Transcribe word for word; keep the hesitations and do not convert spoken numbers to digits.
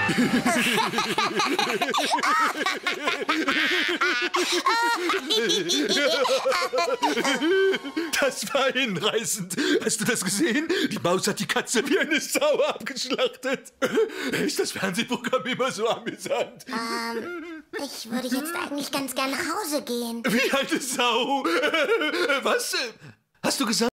Das war hinreißend. Hast du das gesehen? Die Maus hat die Katze wie eine Sau abgeschlachtet. Ist das Fernsehprogramm immer so amüsant? Ähm, ich würde jetzt eigentlich ganz gern nach Hause gehen. Wie eine Sau. Was? Hast du gesagt?